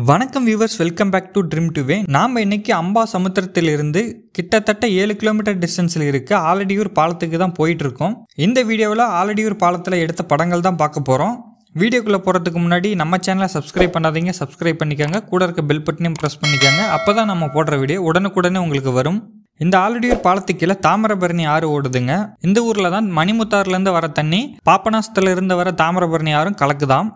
வணக்கம் viewers, welcome back to Dream2way. நாம் இன்னைக்கு அம்பாசமுத்திரத்திலிருந்து கிட்டத்தட்ட 7 கிலோமீட்டர் டிஸ்டன்ஸில் இருக்க ஆலடியூர் பாலத்துக்கு தான் போயிட்டு இருக்கோம். இந்த வீடியோவில் ஆலடியூர் பாலத்தில் எடுத்த படங்கள் தான் பார்க்க போகிறோம். வீடியோக்குள்ளே போகிறதுக்கு முன்னாடி நம்ம சேனலை சப்ஸ்கிரைப் பண்ணாதீங்க, சப்ஸ்கிரைப் பண்ணிக்கோங்க. கூட இருக்க பெல் பட்டனையும் ப்ரெஸ் பண்ணிக்கோங்க. அப்போ தான் நம்ம போடுற வீடியோ உடனுக்குடனே உங்களுக்கு வரும். இந்த ஆலடியூர் பாலத்துக்கு கீழே தாமிரபரணி ஆறு ஓடுதுங்க. இந்த ஊரில் தான் மணிமுத்தார்லேருந்து வர தண்ணி பாப்பனாசத்துல இருந்து வர தாமிரபரணி ஆறும் கலக்குதாம்.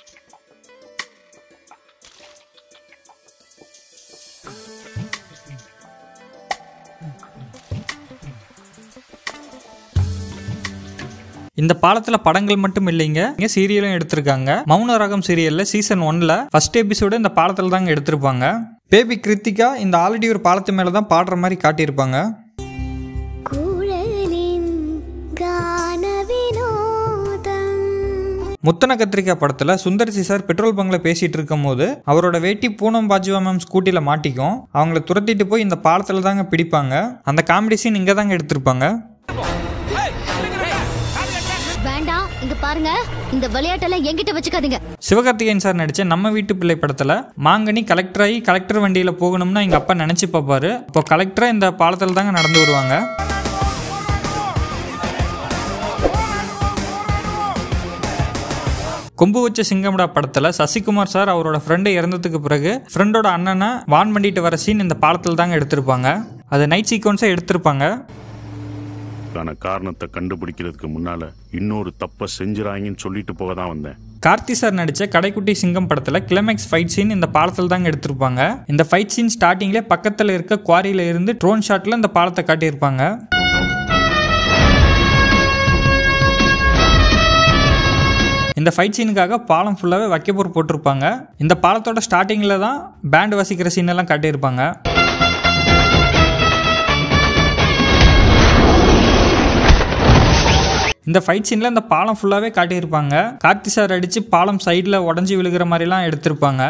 இந்த பாலத்துல படங்கள் மட்டும் இல்லைங்க, இங்க சீரியலும் எடுத்திருக்காங்க. மௌன ராகம் சீரியல்ல சீசன் 1ல ஃபர்ஸ்ட் எபிசோடு இந்த பாலத்துல தாங்க எடுத்திருப்பாங்க. பேபி கிருத்திகா இந்த ஆலடியூர் பாலத்து மேல தான் பாடுற மாதிரி காட்டியிருப்பாங்க. முத்தன கத்திரிக்கா படத்துல சுந்தர்சி சார் பெட்ரோல் பங்க்ல பேசிட்டு இருக்கும் போது அவரோட வேட்டி பூனம் பாஜுவா மேம் ஸ்கூட்டில மாட்டிக்கும். அவங்கள துரத்திட்டு போய் இந்த பாலத்துல தாங்க பிடிப்பாங்க. அந்த காமெடி சீன் இங்க தாங்க எடுத்திருப்பாங்க. இங்க பாருங்க, இந்த விளையாட்டெல்லாம் என்கிட்ட வச்சுக்காதீங்க. சிவகார்த்திகேயன் சார் நடிச்ச நம்ம வீட்டு பிள்ளை படத்துல மாங்கனி கலெக்டர் ஆகி கலெக்டர் வண்டியில போகணும்னா எங்க அப்பா நினைச்சு பாப்பாரு. இப்போ கலெக்டரா இந்த பாலத்துல தாங்க நடந்து வருவாங்க. கொம்பு வச்ச சிங்கம்டா படத்துல சசிகுமார் சார் அவரோட ஃப்ரெண்டு இறந்ததுக்கு பிறகு ஃப்ரெண்டோட அண்ணனை வான் பண்ணிட்டு வர சீன் இந்த பாலத்துல தாங்க எடுத்திருப்பாங்க. அது நைட் சீக்வன்ஸா எடுத்திருப்பாங்க. காரணத்தை கண்டுபிடிக்கிறதுக்கு முன்னால இன்னொரு தப்ப செஞ்சுறாங்கன்னு சொல்லிட்டு போக தான் வந்தேன். கார்த்தி சார் நடிச்ச கடைக்குட்டி சிங்கம் படத்துல கிளைமேக்ஸ் ஃபைட் சீன் இந்த பாலத்துல தாங்க எடுத்திருப்பாங்க. இந்த ஃபைட் சீன் ஸ்டார்டிங்ல பக்கத்துல இருக்க குவாரியில இருந்து ட்ரோன் ஷாட்ல இந்த பாலத்தை காட்டியிருப்பாங்க. இந்த ஃபைட் சீனுக்காக பாலம் ஃபுல்லாவே வைக்கப்போர் போட்டிருப்பாங்க. இந்த பாலத்தோட ஸ்டார்டிங்ல தான் பேண்ட் வாசிக்கிற சீன் எல்லாம் காட்டியிருப்பாங்க. இந்த ஃபைட் சீன்ல இந்த பாலம் ஃபுல்லாவே காட்டியிருப்பாங்க. கார்த்தி சார் அடிச்சு பாலம் சைட்ல உடஞ்சி விழுகிற மாதிரிலாம் எடுத்திருப்பாங்க.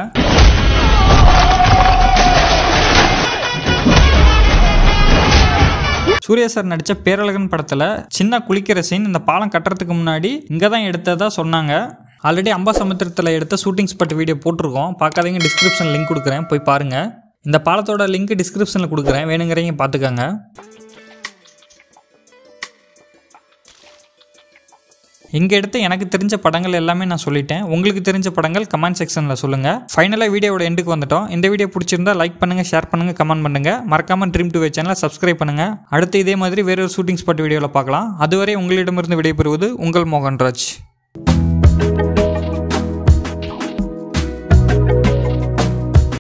சூர்யா சார் நடிச்ச பேரழகன் படத்துல சின்ன குளிக்கிற சீன் இந்த பாலம் கட்டுறதுக்கு முன்னாடி இங்க தான் எடுத்ததா சொன்னாங்க. ஆல்ரெடி அம்பாசமுத்திரத்தில் எடுத்த ஷூட்டிங் ஸ்பாட் வீடியோ போட்டிருக்கோம். பார்க்காதீங்க, டிஸ்கிரிப்ஷன் லிங்க் கொடுக்குறேன், போய் பாருங்க. இந்த பாலத்தோட லிங்க் டிஸ்கிரிப்ஷனில் கொடுக்குறேன், வேணுங்கிறீங்க பார்த்துக்கோங்க. இங்கே எடுத்து எனக்கு தெரிஞ்ச படங்கள் எல்லாமே நான் சொல்லிட்டேன். உங்களுக்கு தெரிஞ்ச படங்கள் கமெண்ட் செக்ஷனில் சொல்லுங்கள். ஃபைனலாக வீடியோட எண்டுக்கு வந்துட்டோம். இந்த வீடியோ பிடிச்சிருந்தா லைக் பண்ணுங்கள், ஷேர் பண்ணுங்கள், கமெண்ட் பண்ணுங்கள். மறக்காமல் Dream2way சேனலை சப்ஸ்கிரைப் பண்ணுங்கள். அடுத்து இதே மாதிரி வேறொரு ஷூட்டிங் ஸ்பாட் வீடியோவில் பார்க்கலாம். அதுவரை உங்களிடமிருந்து விடைபெறுவது உங்கள் மோகன்ராஜ்.